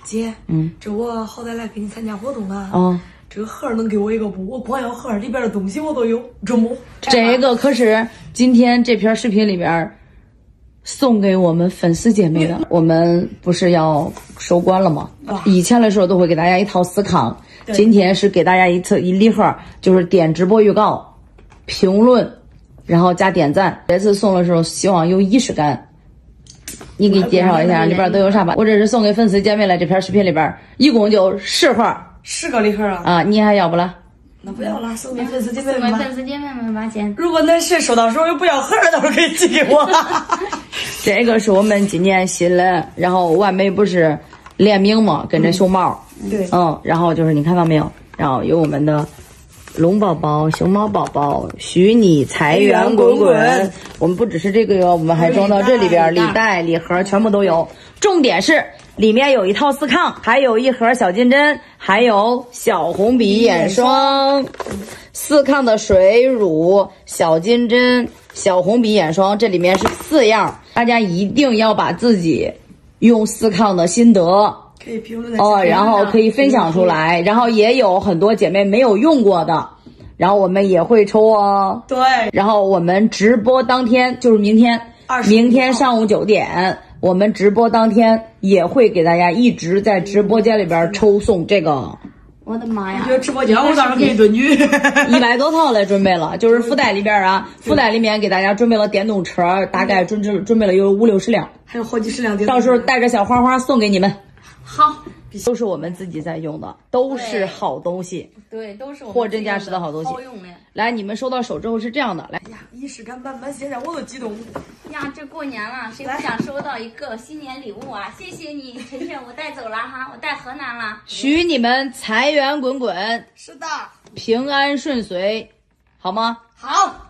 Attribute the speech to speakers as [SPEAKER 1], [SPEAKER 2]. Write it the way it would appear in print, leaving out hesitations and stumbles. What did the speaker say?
[SPEAKER 1] 姐，这我好歹来给你参加活动啊。这个盒能给我一个不？我光要盒里边的东西我都有，这么。
[SPEAKER 2] 这个可是今天这篇视频里边送给我们粉丝姐妹的。我们不是要收官了吗？以前的时候都会给大家一套司康，今天是给大家一礼盒，就是点直播预告、评论，然后加点赞。这次送的时候希望有仪式感。你给介绍一下里边都有啥吧？我这是送给粉丝姐妹了，这篇视频里边一共就10盒
[SPEAKER 1] ，10个礼盒啊！
[SPEAKER 2] 啊，你还要不了？
[SPEAKER 1] 那不要了，送给粉丝姐妹们吧。
[SPEAKER 3] 送给粉丝姐妹们吧，姐。
[SPEAKER 1] 如果恁谁收到时候又不要盒，到时候可以寄给我。
[SPEAKER 2] 这个是我们今年新的，然后完美不是联名嘛，跟着熊猫。
[SPEAKER 1] 对。
[SPEAKER 2] 然后就是你看到没有？然后有我们的龙宝宝、熊猫宝宝、许你财源滚滚。我们不只是这个哟，我们还装到这里边，礼袋、礼盒全部都有。重点是里面有一套司康，还有一盒小金针，还有小红笔眼霜。司康的水乳、小金针、小红笔眼霜，这里面是4样，大家一定要把自己用司康的心得。
[SPEAKER 1] 可以评论
[SPEAKER 2] 然后可以分享出来，然后也有很多姐妹没有用过的，然后我们也会抽哦。
[SPEAKER 1] 对，
[SPEAKER 2] 然后我们直播当天就是明天上午9点，我们直播当天也会给大家一直在直播间里边抽送这个。
[SPEAKER 3] 我的妈呀！
[SPEAKER 1] 这直播间我当然可以蹲去
[SPEAKER 2] ，100多套来准备了，就是福袋里边啊，福袋里面给大家准备了电动车，大概准备了有50-60辆，
[SPEAKER 1] 还有好几十辆电动车，
[SPEAKER 2] 到时候带着小花花送给你们。
[SPEAKER 3] 好，
[SPEAKER 2] 都是我们自己在用的，都是好东西。
[SPEAKER 3] 对，都是我们
[SPEAKER 2] 货真价实的好东西。
[SPEAKER 3] 好用的。
[SPEAKER 2] 来，你们收到手之后是这样的，来，
[SPEAKER 1] 哎呀，仪式感满满，现在我都激动。
[SPEAKER 3] 呀，这过年了，谁不想收到一个新年礼物啊？谢谢你，晨晨，我带走了哈，我带河南了。
[SPEAKER 2] 许你们财源滚滚，
[SPEAKER 1] 是的，
[SPEAKER 2] 平安顺遂，好吗？
[SPEAKER 1] 好。